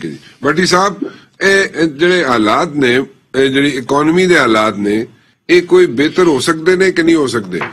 भट्टी साहब ਜਿਹੜੇ ਹਾਲਾਤ ਨੇ ਜਿਹੜੀ ਇਕਨੋਮੀ ਦੇ ਹਾਲਾਤ ਨੇ ਇਹ ਕੋਈ ਬਿਹਤਰ ਹੋ ਸਕਦੇ ਨੇ कि नहीं हो सकते?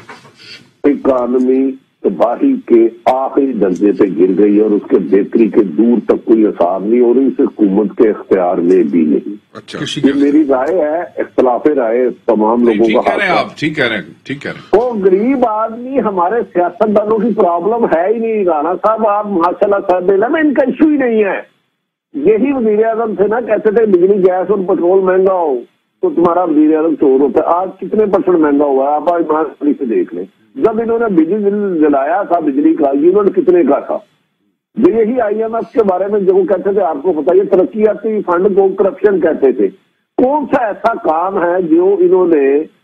इकॉनमी तबाही के आखिरी दर्जे पे गिर गई और उसके बेहतरी के दूर तक कोई हिसाब नहीं और इस हुकूमत के इख्तियार में भी नहीं। अच्छा, ये मेरी राय है, इख्तिलाफे राय तमाम लोगों का। ठीक कह रहे हैं आप, ठीक कह रहे हैं, ठीक कह रहे हैं। वो गरीब आदमी हमारे सियासतदानों की प्रॉब्लम है ही नहीं। राणा साहब आप माशाल्लाह साहब में इनका इशू ही नहीं है। यही वजीर आजम थे ना, कहते थे बिजली गैस और पेट्रोल महंगा हो तो तुम्हारा वजीर आजम चोर होता है। आज कितने % महंगा हुआ है आप ईमानदारी से देख लें। जब इन्होंने बिजली जलाया था, बिजली का इन्होंने कितने का था? जो यही IMF के बारे में जो कहते थे, आपको पता है तरक्याती फंड को करप्शन कहते थे। कौन सा ऐसा काम है जो इन्होंने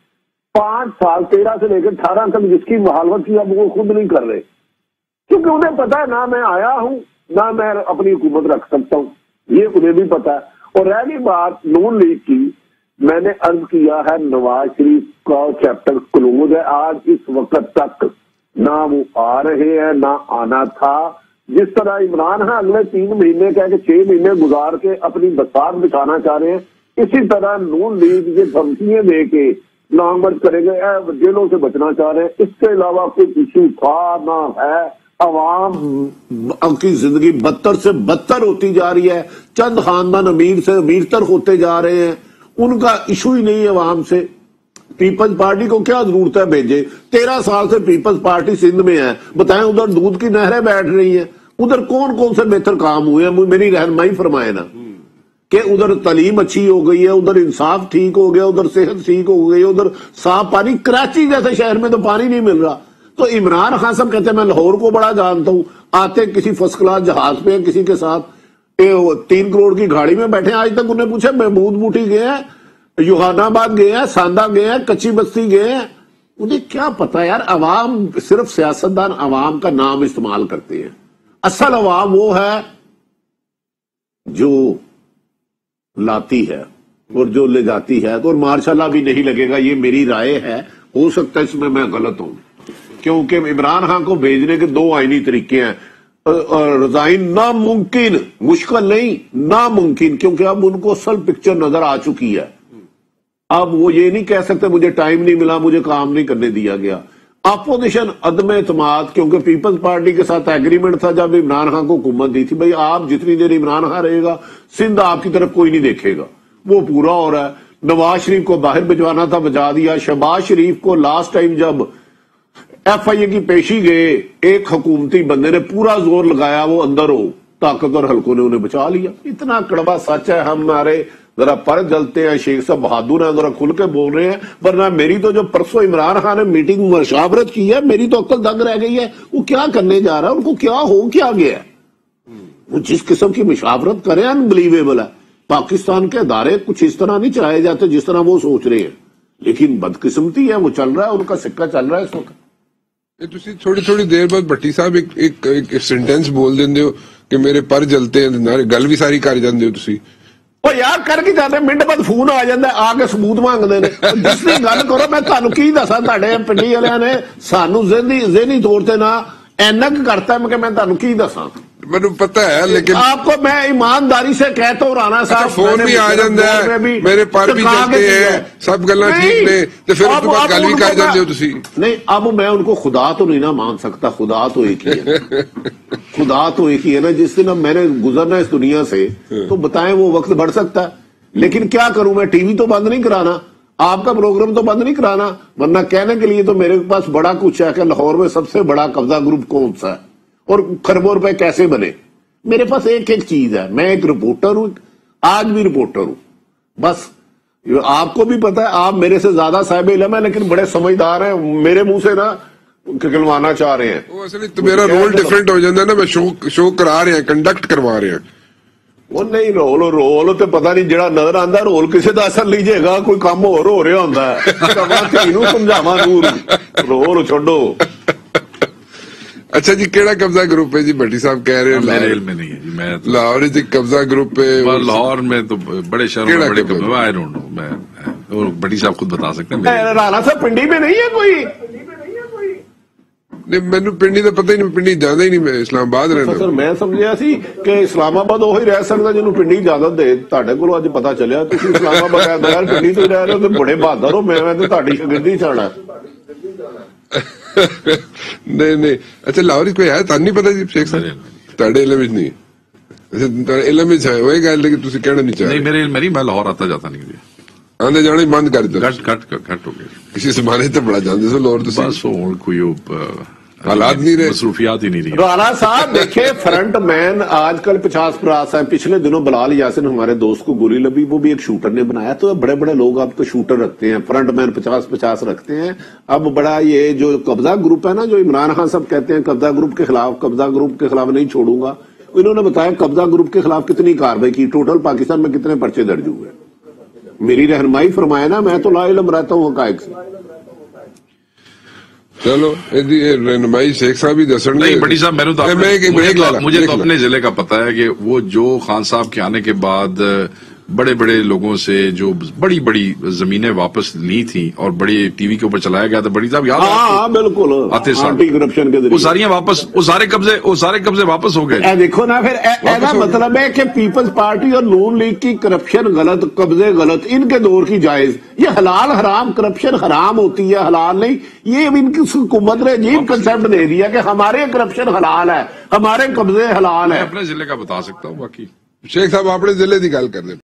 5 साल 13 से लेकर 18 तक जिसकी मुखालफत की, अब वो खुद नहीं कर रहे, क्योंकि उन्हें पता है ना मैं आया हूं ना मैं अपनी हुकूमत रख सकता हूं, ये उन्हें भी पता है। और रही बात नून लीग की, मैंने अर्ज किया है नवाज शरीफ का चैप्टर क्लोज है। आज इस वक्त तक ना वो आ रहे हैं ना आना था। जिस तरह इमरान है अगले 3 महीने कह के 6 महीने गुजार के अपनी बसात बिछाना चाह रहे हैं, इसी तरह नून लीग ये धमकियां दे के लॉन्ग मार्च करेंगे, जेलों से बचना चाह रहे हैं। इसके अलावा कोई इशू था ना है। अवाम की जिंदगी बदतर से बदतर होती जा रही है। चंद खानदान अमीर से अमीरतर होते जा रहे हैं, उनका इशू ही नहीं है अवाम से। पीपल्स पार्टी को क्या जरूरत है भेजे? 13 साल से पीपल्स पार्टी सिंध में है, बताएं उधर दूध की नहरें बैठ रही हैं, उधर कौन कौन से बेहतर काम हुए हैं? मेरी रहनुमाई फरमाए ना कि उधर तालीम अच्छी हो गई है, उधर इंसाफ ठीक हो गया, उधर सेहत ठीक हो गई, उधर साफ पानी। कराची जैसे शहर में तो पानी नहीं मिल रहा। तो इमरान खान साहब कहते हैं मैं लाहौर को बड़ा जानता हूं, आते किसी फर्स्ट क्लास जहाज पे किसी के साथ 3 करोड़ की गाड़ी में बैठे। आज तक उन्हें पूछे महमूद बूटी गए हैं, युहानाबाद गए हैं, सांदा गए हैं, कच्ची बस्ती गए हैं, उन्हें क्या पता यार। अवाम सिर्फ सियासतदान अवाम का नाम इस्तेमाल करते हैं। असल अवाम वो है जो लाती है और जो ले जाती है। तो मार्शाल्लाह भी नहीं लगेगा, ये मेरी राय है, हो सकता है इसमें मैं गलत हूं, क्योंकि इमरान खान को भेजने के 2 आईनी तरीके हैं। रिजाइन नामुमकिन, मुश्किल नहीं, नामुमकिन, क्योंकि अब उनको असल पिक्चर नजर आ चुकी है। अब वो ये नहीं कह सकते मुझे टाइम नहीं मिला, मुझे काम नहीं करने दिया गया। अपोजिशन अदम एतमाद, क्योंकि पीपल्स पार्टी के साथ एग्रीमेंट था जब इमरान खान को हुकूमत दी थी, भाई आप जितनी देर इमरान खान रहेगा सिंध आपकी तरफ कोई नहीं देखेगा, वो पूरा हो रहा है। नवाज शरीफ को बाहर भिजवाना था, बचा दिया। शहबाज शरीफ को लास्ट टाइम जब FIA की पेशी गए, एक हुकूमती बंदे ने पूरा जोर लगाया वो अंदर हो, ताकतवर हल्कों ने उन्हें बचा लिया। इतना कड़वा सच है। हमारे जरा पर जलते हैं, शेख साहब बहादुर हैं, जरा खुल के बोल रहे हैं। वरना मेरी तो जो परसों इमरान खान ने मीटिंग मशावरत की है, मेरी तो अक्ल दंग रह गई है। वो क्या करने जा रहा है, उनको क्या हो क्या गया? वो जिस किस्म की मशावरत करें अनबिलीवेबल है। पाकिस्तान के अदारे कुछ इस तरह नहीं चलाए जाते जिस तरह वो सोच रहे हैं, लेकिन बदकिस्मती है, वो चल रहा है, उनका सिक्का चल रहा है इस वक्त। थोड़ी देर बाद भट्टी साहब एक सेंटेंस बोल देंगे हो कि मेरे पर जलते हैं, गल भी सारी कर जाते हो तुसी। ਉਹ ਯਾਰ ਕਰਕੇ ਜਾਂਦੇ ਮਿੰਟ ਬਾਅਦ ਫੋਨ ਆ ਜਾਂਦਾ, ਆ ਕੇ ਸਬੂਤ ਮੰਗਦੇ ਨੇ। ਜਿਸ ਦੀ ਗੱਲ ਕਰੋ, ਮੈਂ ਤੁਹਾਨੂੰ ਕੀ ਦੱਸਾਂ, ਤੁਹਾਡੇ ਪਿੰਡੀ ਵਾਲਿਆਂ ਨੇ ਸਾਨੂੰ ਜ਼ਹਿਨੀ ਤੌਰ ਤੇ ਨਾ ਇੰਨਾ ਕੁ करता है कि मैं ਤੁਹਾਨੂੰ ਕੀ ਦੱਸਾਂ। ਮੈਨੂੰ ਪਤਾ ਹੈ, लेकिन आपको मैं ईमानदारी से कहता हूं राणा साहब, फोन भी आ जाता है, मेरे पर भी चलते हैं, सब गल्लां ठीक ने, तो फिर उसके बाद गल भी कर जाते हो तुसी। नहीं, अब मैं उनको खुदा तो नहीं ना मान सकता, खुदा तो एक ही है। खुदा तो एक ही है ना। जिस दिन अब मैंने गुजरना इस दुनिया से, तो बताएं वो वक्त बढ़ सकता है, लेकिन क्या करूं मैं, टीवी तो बंद नहीं कराना, आपका प्रोग्राम तो बंद नहीं कराना, वरना कहने के लिए तो मेरे पास बड़ा कुछ है कि लाहौर में सबसे बड़ा कब्जा ग्रुप कौन सा है और खरबों रुपए कैसे बने। मेरे पास एक चीज है, मैं एक रिपोर्टर हूं, आज भी रिपोर्टर हूं। बस आपको भी पता है, आप मेरे से ज्यादा साहिब इल्म है, लेकिन बड़े समझदार हैं, मेरे मुंह से ना खिलवाना चाह रहे हैं। वो असली तो मेरा रोल डिफरेंट हो जाता है ना, मैं शो करा रहे हैं, कंडक्ट करवा रहे हैं। वो नहीं, रोल तो पता नहीं जड़ा नजर आंदा, रोल किसी का असर लीजिएगा, कोई काम होर हो रहा होंदा है। समझावा दूर, रोल छोड़ो। अच्छा जी, केड़ा कब्जा ग्रुप है जी? भट्टी साहब कह रहे हैं मेरे इल्म में नहीं है जी, मैं लाहौर जी कब्जा ग्रुप है। लाहौर में तो बड़े शहरों में बड़े कब्जा, आई डोंट नो, मैं भट्टी साहब खुद बता सकते हैं। राणा साहब पिंडी में नहीं है कोई, ਨਹੀਂ ਮੈਨੂੰ ਪਿੰਡੀ ਦਾ ਪਤਾ ਹੀ ਨਹੀਂ, ਪਿੰਡੀ ਜਾਂਦਾ ਹੀ ਨਹੀਂ, ਮੈਂ ਇਸਲਾਮਾਬਾਦ ਰਹਿੰਦਾ। ਸਰ ਮੈਂ ਸਮਝਿਆ ਸੀ ਕਿ ਇਸਲਾਮਾਬਾਦ ਉਹੀ ਰਹਿ ਸਕਦਾ ਜਿਹਨੂੰ ਪਿੰਡੀ ਇਜਾਜ਼ਤ ਦੇ। ਤੁਹਾਡੇ ਕੋਲੋਂ ਅੱਜ ਪਤਾ ਚੱਲਿਆ ਤੁਸੀਂ ਇਸਲਾਮਾਬਾਦ ਬਗੈਰ ਪਿੰਡੀ ਤੋਂ ਰਹਿ ਰਹੇ ਹੋ, ਤੇ ਬੜੇ ਬਹਾਦਰ ਹੋ। ਮੈਂ ਤਾਂ ਤੁਹਾਡੀ ਸ਼ਾਗਿਰਦੀ ਚਾਹਣਾ। ਨਹੀਂ ਅੱਛਾ, ਲਾਹੌਰ ਕੋਈ ਹੈ ਤੁਹਾਨੂੰ ਨਹੀਂ ਪਤਾ ਜੀ ਸ਼ੇਖ ਸਾਹਿਬ? ਤੁਹਾਡੇ ਇਲਮ ਵਿੱਚ ਨਹੀਂ? ਅੱਛਾ ਇਲਮ ਵਿੱਚ ਹੈ ਉਹ ਗੱਲ, ਲੇਕਿन ਤੁਸੀਂ ਕਹਿਣਾ नहीं चाह रहे। नहीं मेरी मैं लाहौर आता जाता नहीं जी, आने जाने बंद कर दो। घट हो गए। किसी जमाने तो बड़ा जानते सो लाहौर, तो बस हुण कोई हालात नहीं रहे, मसरूफियात ही नहीं रही। राणा साहब देखिए, फ्रंट मैन आजकल 50+ है। पिछले दिनों बिलाल यासिन हमारे दोस्त को गोली लगी, वो भी एक शूटर ने बनाया। तो बड़े बड़े लोग अब तो शूटर रखते हैं, फ्रंट मैन 50-50 रखते हैं। अब बड़ा ये जो कब्जा ग्रुप है ना, जो इमरान खान साहब कहते हैं कब्जा ग्रुप के खिलाफ नहीं छोड़ूंगा, इन्होंने बताया कब्जा ग्रुप के खिलाफ कितनी कार्रवाई की, टोटल पाकिस्तान में कितने पर्चे दर्ज हुए। मेरी रहनुमाई फरमाए ना, मैं तो लाइलम रहता हूँ हकायक से। चलो रहनुमाई शेख साहब ही दसन। नहीं बड़ी साहब, मुझे तो अपने जिले का पता है कि वो जो खान साहब के आने के बाद बड़े बड़े लोगों से जो बड़ी बड़ी जमीनें वापस ली थी और बड़ी टीवी के ऊपर चलाया गया था, बड़ी साहब याद? हाँ बिल्कुल, एंटी करप्शन के वो सारियां वापस, वो सारे कब्जे वापस हो गए। देखो ना, फिर ऐसा मतलब है कि पीपल्स पार्टी और नून लीग की करप्शन गलत, कब्जे गलत, इनके दौर की जायज। ये हलाल हराम, करप्शन हराम होती है, हलाल नहीं। ये इनकी हुकूमत ने अजीब कंसेप्ट दे दिया कि हमारे करप्शन हलाल है, हमारे कब्जे हलाल है। अपने जिले का बता सकता हूँ, बाकी शेख साहब अपने जिले की गल कर दे।